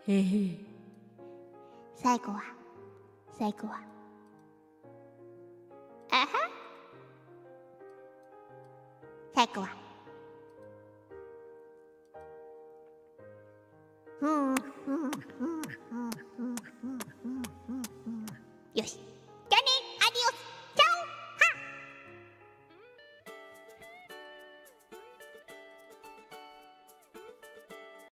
へへ。 最後はあは最後はふんふんふん